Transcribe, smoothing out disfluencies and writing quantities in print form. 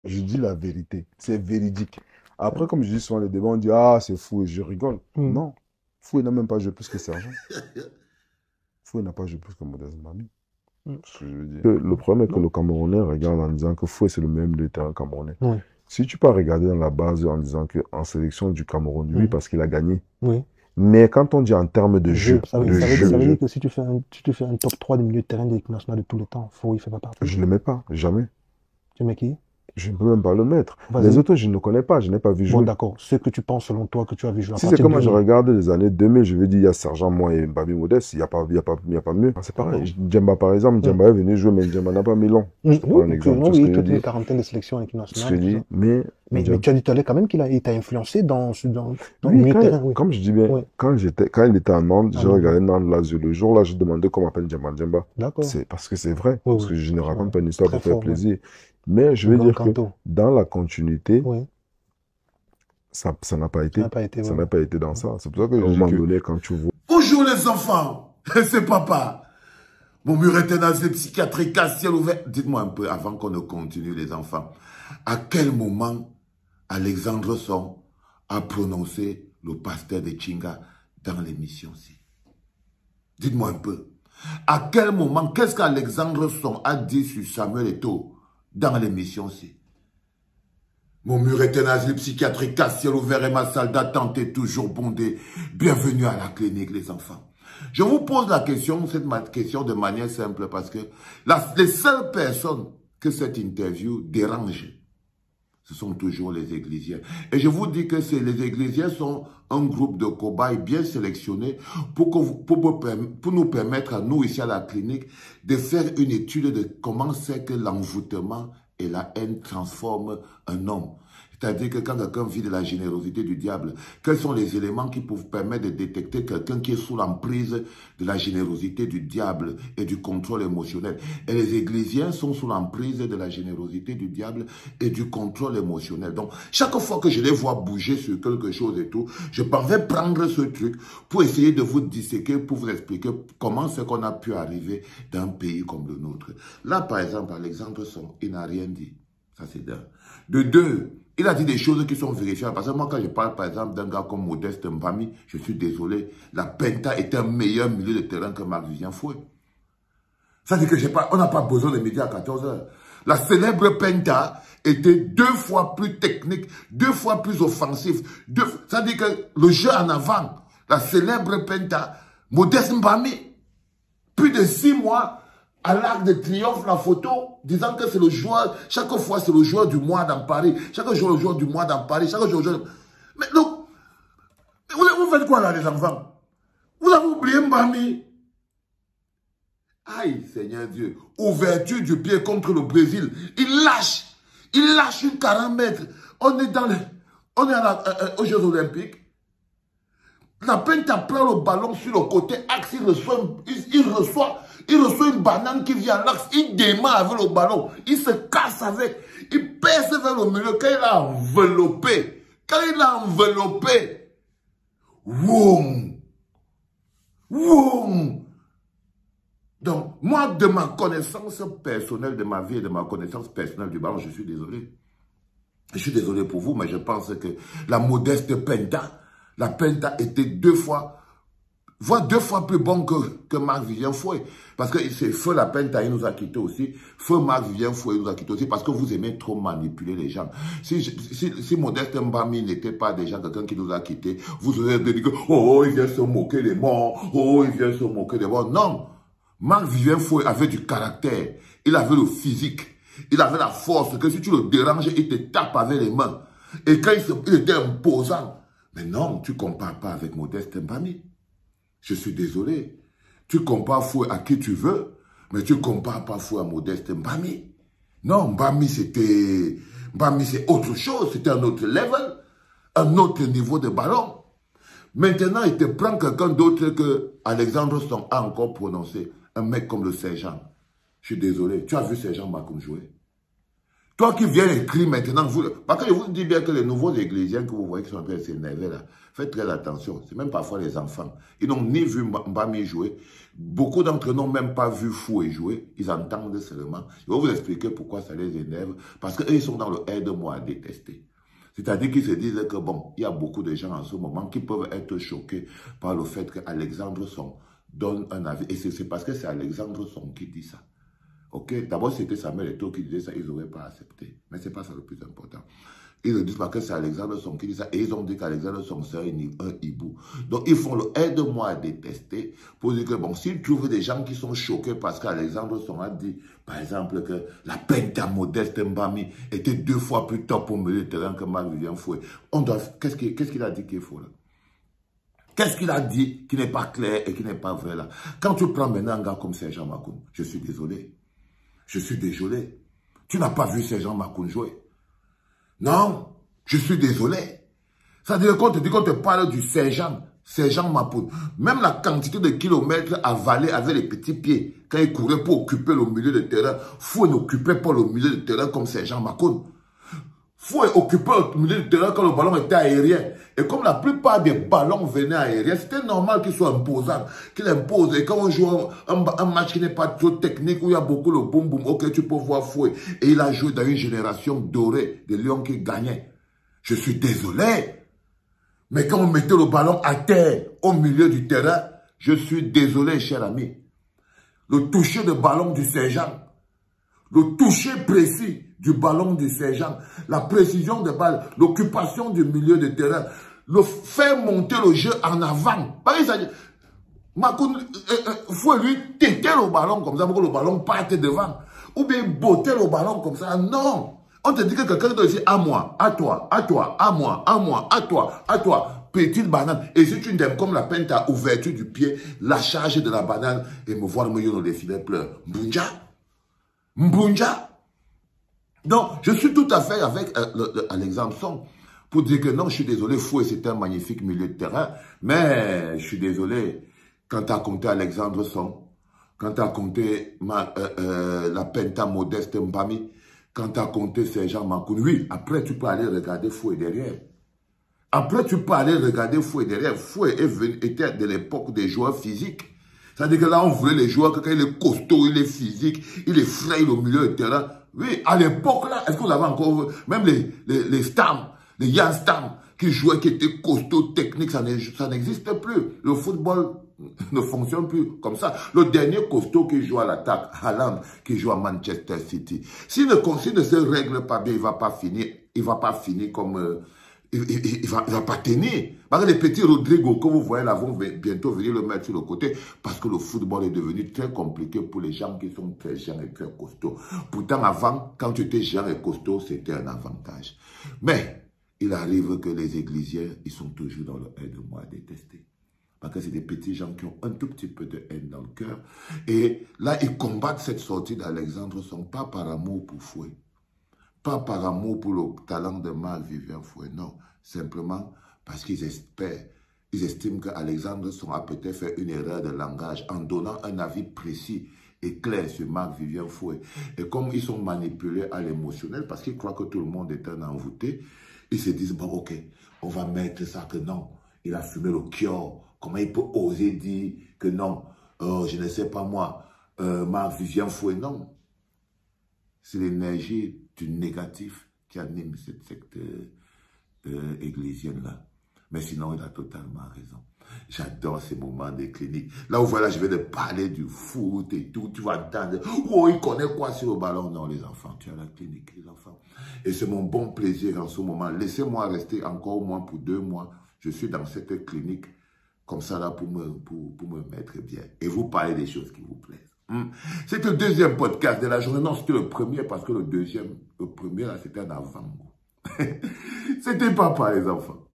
Je dis la vérité. C'est véridique. Après, comme je dis souvent, les débats, on dit, ah, c'est fou, et je rigole. Hmm. Non. Fou, il n'a même pas joué plus que Sergent. Fou, il n'a pas joué plus que Modeste Mami. Hmm. Ce que je veux dire. Le problème est que Non. le Camerounais regarde en disant que Fouet, c'est le même milieu de terrain camerounais. Oui. Si tu peux regarder dans la base en disant qu'en sélection du Cameroun, oui, Hmm. parce qu'il a gagné. Oui. Mais quand on dit en termes de Jeu. jeu, Ça veut, de ça veut, jeu, ça de veut dire jeu, que si tu fais un top 3 des milieux de terrain de l'équipe nationale de tous les temps, Fou, il fait pas partie. je ne le mets pas, jamais. Tu mets qui? Je ne peux même pas le mettre. Les Vas-y. autres, je ne connais pas, je n'ai pas vu Bon, jouer. d'accord. Ce que tu penses selon toi que tu as vu jouer à Si c'est partir de comme moi, je 2000. regarde les années 2000, je vais dire, il y a Sergent, moi et Babi Modeste, il y a pas mieux. C'est D'accord. pareil. Djemba, par exemple, Hmm. Djemba est venu jouer, mais Djemba n'a pas mis long. Hmm. Je te prends Oui, un exemple, tout ce que oui, je toute une dis. quarantaine de sélections avec une Tout ce que nationale, je tout dis. ça. Mais tu as dit tout à l'heure quand même il t'a influencé dans le Oui, milieu de terrain, oui. comme je dis bien, Oui. quand il était à Nantes, Ah j'ai non, regardé Nantes Lazio. Le jour-là, je demandais comment appelle Djemba Djemba. d'accord. C'est parce que c'est vrai, Oui, parce oui. que je ne Ouais. raconte pas une histoire Très pour faire fort, oui. plaisir. Mais je Le veux grand dire que Canto. dans la continuité, Oui. ça n'a pas Ça n'a été. pas été, Ça oui, n'a oui. pas été dans ça. C'est pour ça que à un moment donné, quand tu vois. Bonjour les enfants, c'est papa. Mon mur est un asile psychiatrique à ciel ouvert. Dites-moi un peu, avant qu'on ne continue les enfants, à quel moment Alexandre Son a prononcé le pasteur de Chinga dans l'émission-ci? Dites-moi un peu. À quel moment, qu'est-ce qu'Alexandre Son a dit sur Samuel Eto'o dans l'émission-ci? Mon mur est un asile psychiatrique à ciel ouvert et ma salle d'attente est toujours bondée. Bienvenue à la clinique, les enfants. Je vous pose la question, cette question de manière simple parce que les seules personnes que cette interview dérange, ce sont toujours les Ecclésiens. Et je vous dis que les Ecclésiens sont un groupe de cobayes bien sélectionnés pour nous permettre à nous ici à la clinique de faire une étude de comment c'est que l'envoûtement et la haine transforment un homme. C'est-à-dire que quand quelqu'un vit de la générosité du diable, quels sont les éléments qui peuvent permettre de détecter quelqu'un qui est sous l'emprise de la générosité du diable et du contrôle émotionnel? Et les Ecclésiens sont sous l'emprise de la générosité du diable et du contrôle émotionnel. Donc, chaque fois que je les vois bouger sur quelque chose et tout, je vais prendre ce truc pour essayer de vous disséquer, pour vous expliquer comment c'est qu'on a pu arriver dans un pays comme le nôtre. Là, par exemple, Alexandre Son, il n'a rien dit. Ça, c'est d'un. De deux, il a dit des choses qui sont vérifiables. Parce que moi, quand je parle, par exemple, d'un gars comme Modeste Mbami, je suis désolé, la Penta est un meilleur milieu de terrain que Marc-Vivien Fouet. Ça dit que on n'a pas besoin de midi à 14 heures. La célèbre Penta était 2 fois plus technique, 2 fois plus offensif. Ça dit que le jeu en avant, la célèbre Penta, Modeste Mbami, plus de 6 mois, à l'Arc de Triomphe, la photo, disant que c'est le joueur, chaque fois c'est le joueur du mois dans Paris, chaque jour le joueur du mois dans Paris, chaque jour le joueur... Mais donc, vous faites quoi là les enfants? Vous avez oublié Mbami? Aïe Seigneur Dieu, ouverture du pied contre le Brésil, il lâche une 40 mètres, on est aux Jeux Olympiques. La Penta prend le ballon sur le côté axe, il reçoit une banane qui vient à l'axe, il démarre avec le ballon, il se casse avec, il perce vers le milieu. Quand il a enveloppé, woum, woum. Donc, moi, de ma connaissance personnelle de ma vie et de ma connaissance personnelle du ballon, je suis désolé. Je suis désolé pour vous, mais je pense que la modeste Penta, la Penta était 2 fois plus bon que Marc-Vivien Fouet. Parce que c'est Feu la Penta, il nous a quittés aussi. Feu Marc-Vivien Fouet, il nous a quittés aussi. Parce que vous aimez trop manipuler les gens. Si Modeste Mbami n'était pas déjà quelqu'un qui nous a quittés, vous auriez dit que, oh, il vient se moquer des morts. Oh, il vient se moquer des morts. Non. Marc-Vivien Fouet avait du caractère. Il avait le physique. Il avait la force. Que si tu le déranges, il te tape avec les mains. Et quand il était imposant. Mais non, tu ne compares pas avec Modeste Mbami. Je suis désolé. Tu compares Fouet à qui tu veux, mais tu ne compares pas Fouet à Modeste Mbami. Non, Mbami c'est autre chose. C'était un autre level, un autre niveau de ballon. Maintenant, il te prend quelqu'un d'autre que Alexandre Son a encore prononcé. Un mec comme le sergent. Je suis désolé. Tu as vu sergent Makoum jouer? Toi qui viens écrire maintenant, parce que je vous dis bien que les nouveaux églisiens que vous voyez qui sont un peu s'énerver là, faites très attention. C'est même parfois les enfants. Ils n'ont ni vu Mbami jouer. Beaucoup d'entre eux n'ont même pas vu Foué jouer. Ils entendent seulement. Je vais vous expliquer pourquoi ça les énerve. Parce qu'eux, ils sont dans le aide-moi à détester. C'est-à-dire qu'ils se disent que bon, il y a beaucoup de gens en ce moment qui peuvent être choqués par le fait qu'Alexandre Son donne un avis. Et c'est parce que c'est Alexandre Son qui dit ça. Ok, d'abord c'était Samuel Eto'o qui disait ça, ils n'auraient pas accepté. Mais ce n'est pas ça le plus important. Ils ne disent pas que c'est Alexandre Son qui dit ça. Et ils ont dit qu'Alexandre Son c'est un hibou. Donc ils font le aide-moi à détester pour dire que bon, s'ils trouvent des gens qui sont choqués parce qu'Alexandre Son a dit, par exemple, que la Penta Modeste Mbami était 2 fois plus top au milieu de terrain que Marc-Vivien Foué. Qu'est-ce qu'il a dit qui est faux là? Qu'est-ce qu'il a dit qui n'est pas clair et qui n'est pas vrai là? Quand tu prends maintenant un gars comme Sergent Makoun, je suis désolé. Je suis désolé. Tu n'as pas vu Sergent Makoun jouer? Non, je suis désolé. Ça veut dire qu'on te parle du Sergent Makoun. Même la quantité de kilomètres avalés avec les petits pieds, quand il courait pour occuper le milieu de terrain, Foué n'occupait pas le milieu de terrain comme Sergent Makoun. Foué occupait le milieu de terrain quand le ballon était aérien. Et comme la plupart des ballons venaient aériens, c'était normal qu'il soit imposant, qu'il impose. Et quand on joue un match qui n'est pas trop technique, où il y a beaucoup le boum boum, ok, tu peux voir Foué. Et il a joué dans une génération dorée de Lions qui gagnaient. Je suis désolé. Mais quand on mettait le ballon à terre, au milieu du terrain, je suis désolé, cher ami. Le toucher de ballon du sergent, le toucher précis du ballon du sergent, la précision de balle, l'occupation du milieu de terrain, le faire monter le jeu en avant. Par exemple, Makoun, faut lui têter le ballon comme ça pour que le ballon parte devant. Ou bien botter le ballon comme ça. Non. On te dit que quelqu'un doit dire à moi, à toi, à toi, à moi, à moi, à toi, à toi. Petite banane. Et si tu n'aimes comme la pente à ouverture du pied, la charge de la banane et me voir me dans les filets pleure. Mbunja. Mbunja. Donc, je suis tout à fait avec Alexandre Son pour dire que non, je suis désolé, Foué, c'est un magnifique milieu de terrain, mais je suis désolé, quand tu as compté Alexandre Son, quand tu as compté la Penta Modeste Mbami, quand tu as compté Sergent Makoun, oui, après tu peux aller regarder Foué derrière. Après, tu peux aller regarder Foué derrière. Foué était de l'époque des joueurs physiques. C'est-à-dire que là, on voulait les joueurs, que quand il est costaud, il est physique, il est frêle au milieu de terrain. Oui, à l'époque là, est-ce que vous avez encore, même les Stam, les Yann Stam, qui jouaient, qui étaient costauds, techniques, ça n'existe plus. Le football ne fonctionne plus comme ça. Le dernier costaud qui joue à l'attaque, Haaland, qui joue à Manchester City. S'il ne se règle pas bien, il va pas finir comme, il va pas tenir. Parce que les petits Rodrigo que vous voyez là vont bientôt venir le mettre sur le côté parce que le football est devenu très compliqué pour les gens qui sont très géants et très costauds. Pourtant, avant, quand tu étais géant et costaud, c'était un avantage. Mais il arrive que les églisiens, ils sont toujours dans le aide-moi à détester. Parce que c'est des petits gens qui ont un tout petit peu de haine dans le cœur. Et là, ils combattent cette sortie d'Alexandre Son, pas par amour pour Foué. Pas par amour pour le talent de Marc-Vivien Foué, non. Simplement parce qu'ils espèrent, ils estiment qu'Alexandre Son a peut-être fait une erreur de langage en donnant un avis précis et clair sur Marc-Vivien Foué. Et comme ils sont manipulés à l'émotionnel, parce qu'ils croient que tout le monde est un envoûté, ils se disent, bon, ok, on va mettre ça que non, il a fumé le kior. Comment il peut oser dire que non, je ne sais pas moi, Marc-Vivien Foué, non. C'est l'énergie du négatif qui anime cette secte églisienne-là. Mais sinon, il a totalement raison. J'adore ces moments des cliniques. Là où voilà, je vais te parler du foot et tout. Tu vas entendre, oh, il connaît quoi sur le ballon? Non, les enfants, tu as la clinique, les enfants. Et c'est mon bon plaisir en ce moment. Laissez-moi rester encore au moins pour 2 mois. Je suis dans cette clinique comme ça là pour me mettre bien. Et vous parler des choses qui vous plaisent. C'est le deuxième podcast de la journée. Non, c'était le premier parce que le premier, là, c'était un avant. C'était papa, les enfants.